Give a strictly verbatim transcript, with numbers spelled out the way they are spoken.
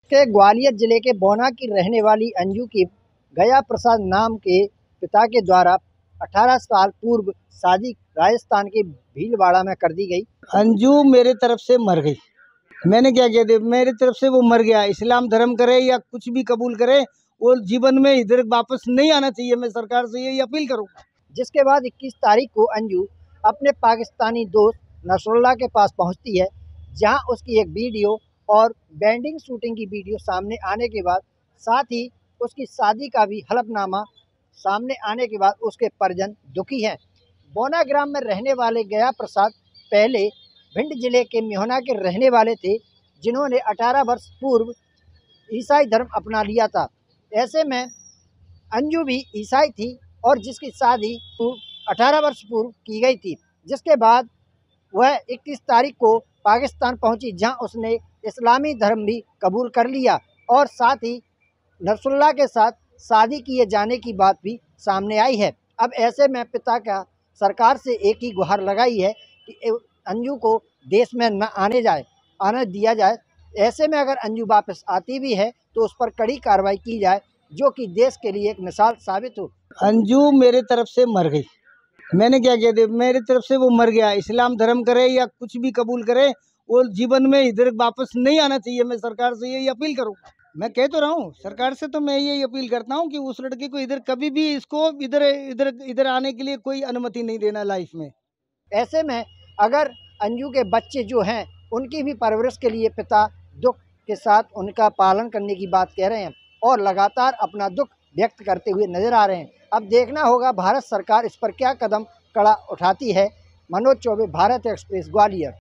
के ग्वालियर जिले के बोना की रहने वाली अंजू की गया प्रसाद नाम के पिता के द्वारा अठारह साल पूर्व शादी राजस्थान के भीलवाड़ा में कर दी गई। अंजू मेरे तरफ से मर गई। मैंने क्या किया थे, मेरी तरफ से वो मर गया। इस्लाम धर्म करे या कुछ भी कबूल करे, वो जीवन में इधर वापस नहीं आना चाहिए। मैं सरकार से यही अपील करूँगा। जिसके बाद इक्कीस तारीख को अंजू अपने पाकिस्तानी दोस्त नसरुल्लाह के पास पहुंचती है, जहां उसकी एक वीडियो और बैंडिंग शूटिंग की वीडियो सामने आने के बाद साथ ही उसकी शादी का भी हलफनामा सामने आने के बाद उसके परिजन दुखी हैं। बोना ग्राम में रहने वाले गया प्रसाद पहले भिंड जिले के मिहोना के रहने वाले थे, जिन्होंने अठारह वर्ष पूर्व ईसाई धर्म अपना लिया था। ऐसे में अंजू भी ईसाई थी और जिसकी शादी अठारह वर्ष पूर्व की गई थी। जिसके बाद वह इक्कीस तारीख को पाकिस्तान पहुंची, जहां उसने इस्लामी धर्म भी कबूल कर लिया और साथ ही नसरुल्लाह के साथ शादी किए जाने की बात भी सामने आई है। अब ऐसे में पिता का सरकार से एक ही गुहार लगाई है कि अंजू को देश में न आने जाए आने दिया जाए। ऐसे में अगर अंजू वापस आती भी है तो उस पर कड़ी कार्रवाई की जाए, जो कि देश के लिए एक मिसाल साबित हो। अंजू मेरे तरफ से मर गई। मैंने क्या किया थे, मेरी तरफ से वो मर गया। इस्लाम धर्म करे या कुछ भी कबूल करे, वो जीवन में इधर वापस नहीं आना चाहिए। मैं सरकार से यही अपील करूँगा। मैं कह तो रहा हूँ सरकार से, तो मैं यही अपील करता हूँ कि उस लड़के को इधर कभी भी इसको इधर इधर इधर आने के लिए कोई अनुमति नहीं देना लाइफ में। ऐसे में अगर अंजू के बच्चे जो हैं उनकी भी परवरिश के लिए पिता दुख के साथ उनका पालन करने की बात कह रहे हैं और लगातार अपना दुख व्यक्त करते हुए नजर आ रहे हैं। अब देखना होगा भारत सरकार इस पर क्या कदम कड़ा उठाती है। मनोज चौबे, भारत एक्सप्रेस, ग्वालियर।